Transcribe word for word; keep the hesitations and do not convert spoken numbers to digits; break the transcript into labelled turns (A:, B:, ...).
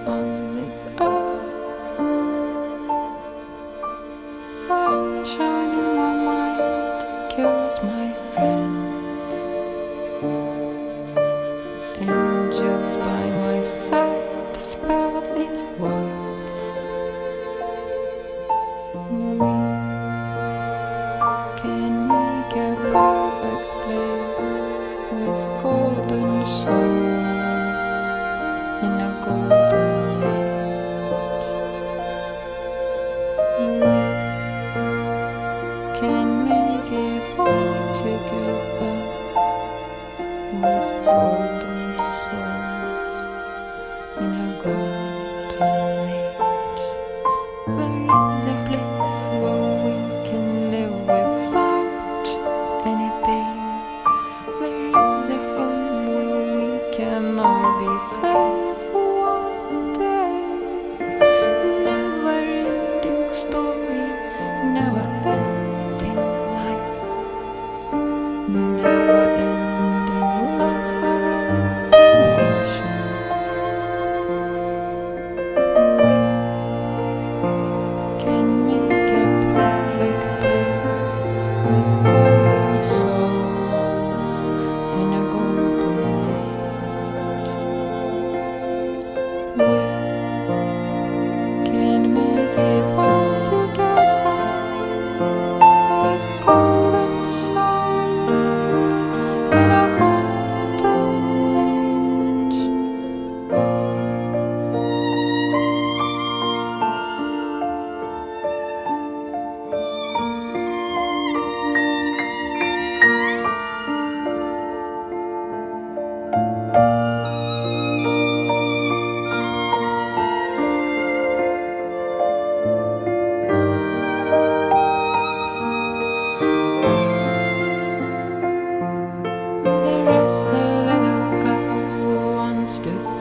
A: on this earth. Sunshine in my mind cures my friends. Angels by my side spell these words. We can make a perfect place with golden souls in a golden age. We can make it all together with golden souls in a golden age. There is a place where we can live without any pain. There is a home where we can all be safe one day. Never-ending story, never-ending life, never-ending love for all the nations. We can make a perfect place with golden souls in a golden age. We can make it all together with golden souls in a golden age. There is a little girl who wants to